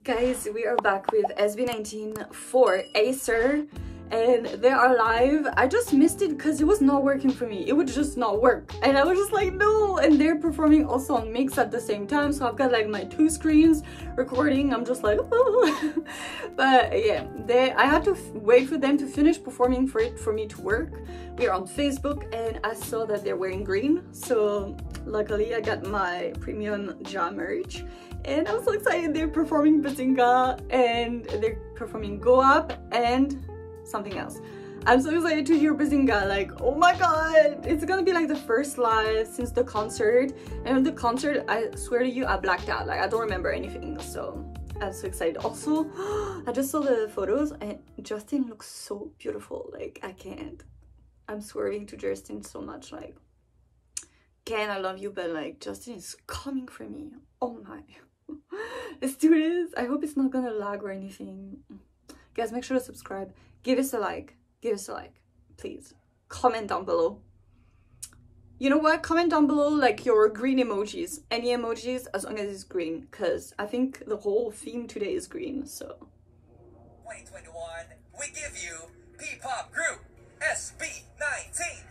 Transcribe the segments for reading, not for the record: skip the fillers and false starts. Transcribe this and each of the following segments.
Guys, we are back with SB19 for Acer and they are live. I just missed it because it was not working for me. It would just not work and I was just like no, and they're performing also on Mix at the same time, so I've got like my two screens recording. I'm just like oh. But yeah, I had to wait for them to finish performing for me to work. We are on Facebook and I saw that they're wearing green, so luckily I got my premium Ja merch. And I'm so excited. They're performing Bazinga and they're performing Go Up and something else. I'm so excited to hear Bazinga. Like, oh my god, it's gonna be like the first live since the concert. And the concert, I swear to you, I blacked out. Like, I don't remember anything. So I'm so excited. Also, I just saw the photos and Justin looks so beautiful. Like, I can't. I'm swerving to Justin so much. Like, Ken, I love you, but like Justin is coming for me. Oh my. Let's do this. I hope it's not gonna lag or anything. Guys, make sure to subscribe, give us a like, please. Comment down below. You know what, comment down below like your green emojis, any emojis as long as it's green, because I think the whole theme today is green. So 2021 we give you P-pop group SB19.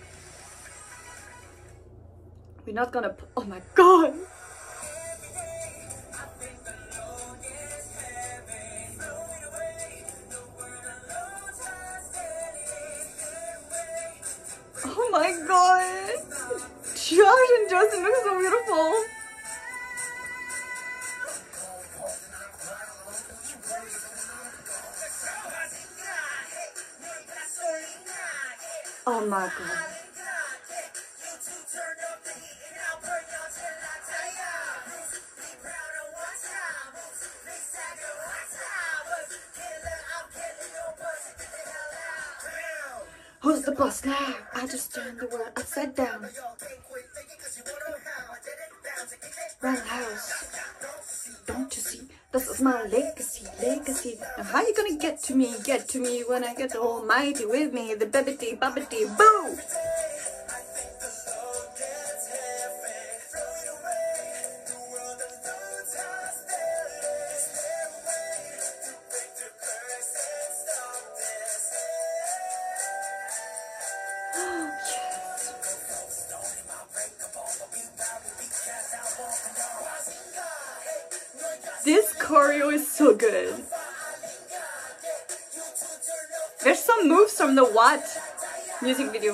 we're not gonna oh my god. Oh my god! Josh and Justin look so beautiful! Oh my god. Who's the boss now? I just turned the world upside down. Run the house. Don't you see? This is my legacy. Now how you gonna get to me when I get the almighty with me? The babbity babbity boo! This choreo is so good. There's some moves from the What music video.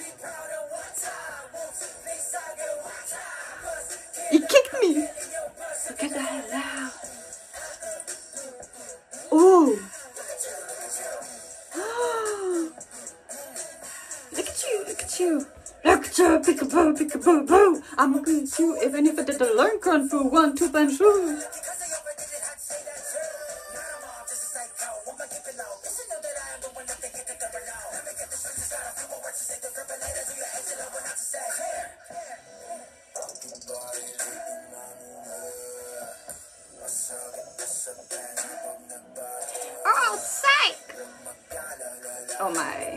He kicked me! Look at that now. Ooh! Look at you! Look at you! Peekaboo, boo! I'm looking at you, even if I didn't learn Kung Fu 1, 2 punch through. Oh, psych! Oh my.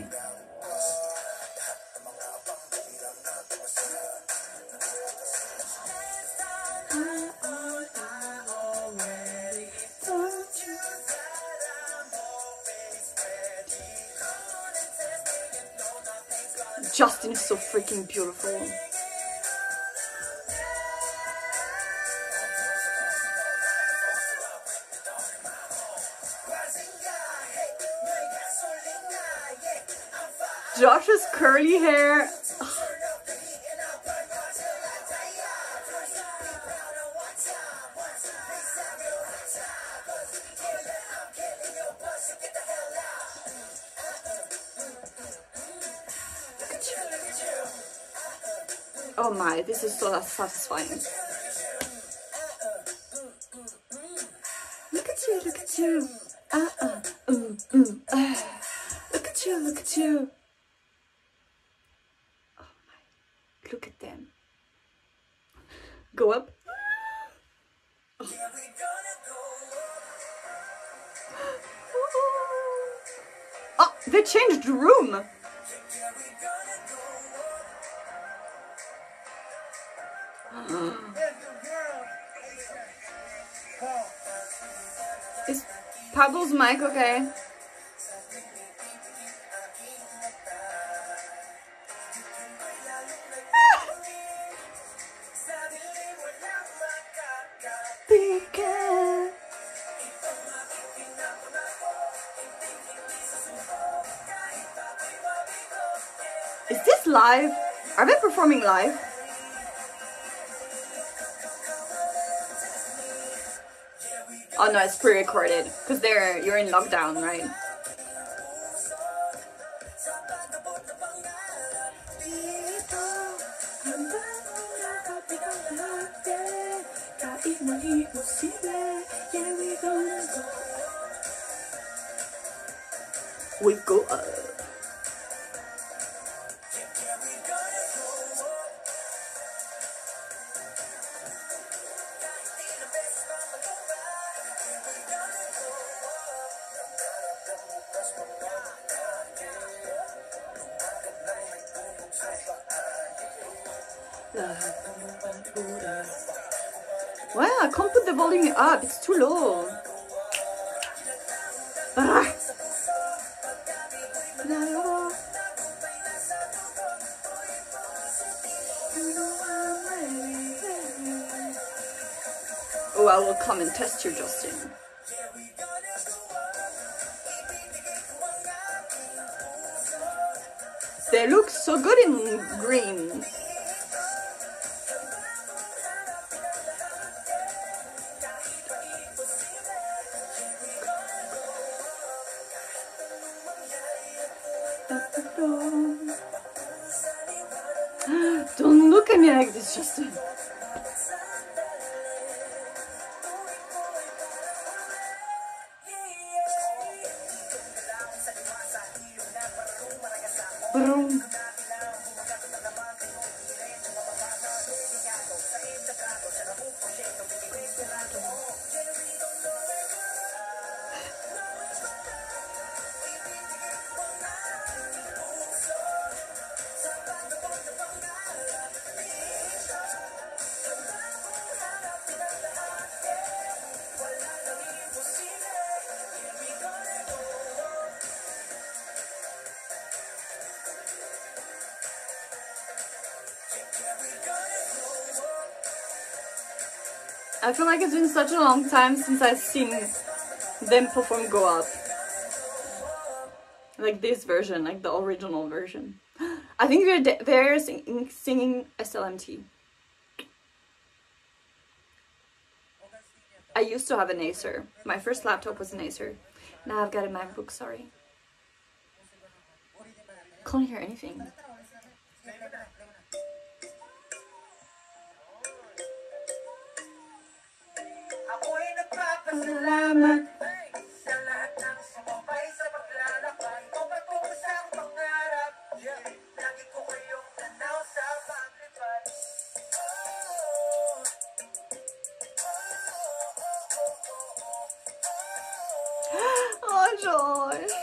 Justin is so freaking beautiful. Josh's curly hair. Oh my, this is so satisfying. Look at you, look at you. Look at you, look at you. Oh my, look at them. Go up. Oh. Oh, they changed the room. Is Pablo's mic okay? Is this live? Are they performing live? Oh no, it's pre-recorded because you're in lockdown, right? We go up. Wow, I can't put the volume up, it's too low. Ah. Oh, I will come and test you, Justin. They look so good in green. Don't look at me like this, Justin. Boom. I feel like it's been such a long time since I've seen them perform Go Up. Like this version, like the original version. I think they're singing SLMT. I used to have an Acer. My first laptop was an Acer. Now I've got a MacBook, sorry. Can't hear anything. Salamat sa lahat ng sumabay sa paglalakbay o patungo sa pangarap. Lagi ko kayong tanaw sa paglipad. Oh, Josh.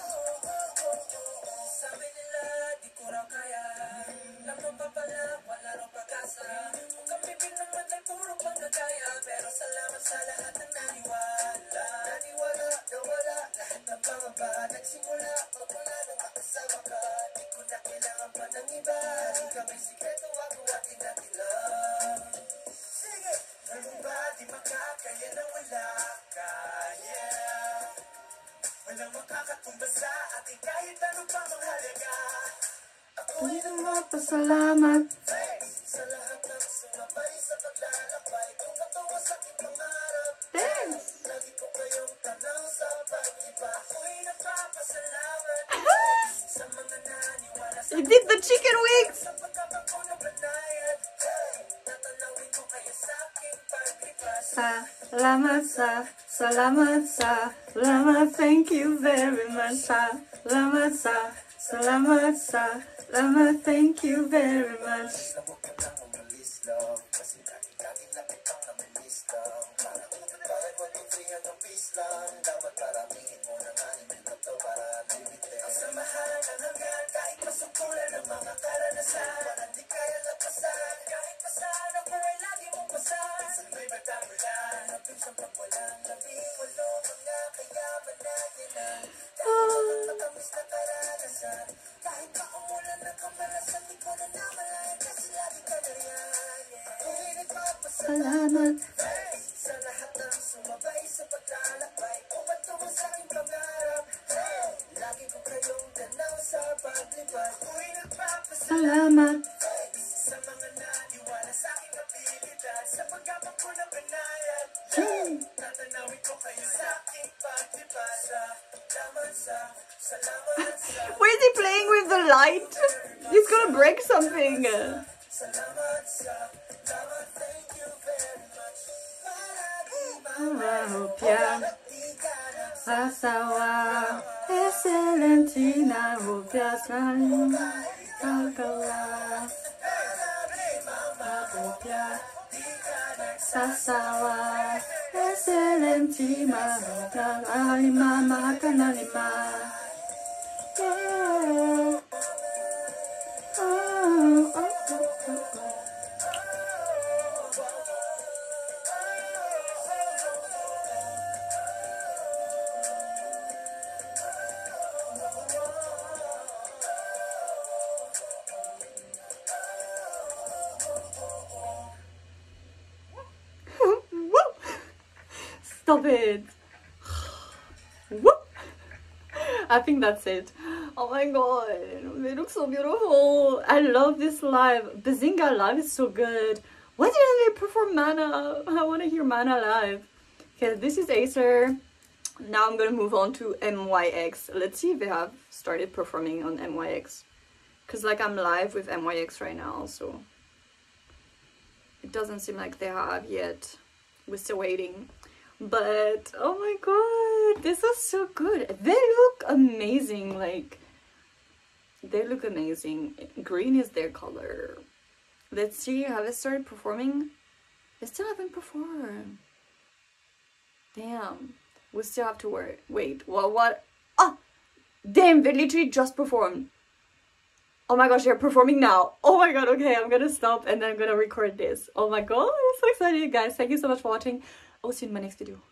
Sabi nila, di ko raw kaya. Lamang pa pala, wala raw pag-asa. Kung kami naman ay puro pagkakaya. Pero salamat sa lahat ng naniwala. Naniwala, nawala, lahat ng pangamba. Nagsimula, magmula nung makasama ka. Di ko na kailangan pa ng iba. Di kami sikreto, ako ating natin lang. Sige, ano ba, di makakaya na wala ka, yeah. Walang makakatumba sa ating kahit ano pa mang halaga. Ako'y nagpapasalamat sa lahat ng sumabay sa paglalakbay. Kung katawa sa aking pangarap, lagi ko kayong tanaw sa paglipa. Ako'y nagpapasalamat sa mga naniwala sa you did the chicken wings! Sa pagkabako na banayad, tatanawin ko kayo sa aking paglipa. Salamat, thank you very much. Salamat, thank you very much. Salamat. Salamat. Why is he playing with the light? He's gonna break something. Sasawa, excelentina, rupia salima, agawa, rupia, sasawa, excelentima, rupia, alima, mahakanalima. Yeah. Oh, oh, oh, oh, oh. Stop it. I think that's it. Oh my god, they look so beautiful. I love this live. Bazinga live is so good. Why didn't they perform Mana? I want to hear Mana live. Okay, this is Acer. Now I'm gonna move on to MYX. Let's see if they have started performing on MYX. Because like I'm live with MYX right now, so it doesn't seem like they have yet. We're still waiting. But oh my god, this is so good. They look amazing. Like they look amazing. Green is their color. Let's see, have they started performing? They still haven't performed. Damn, we still have to wait. Well, what? Ah, damn, they literally just performed. Oh my gosh, they're performing now. Oh my god, okay, I'm gonna stop and then I'm gonna record this. Oh my god, I'm so excited, guys. Thank you so much for watching. I'll see you in my next video.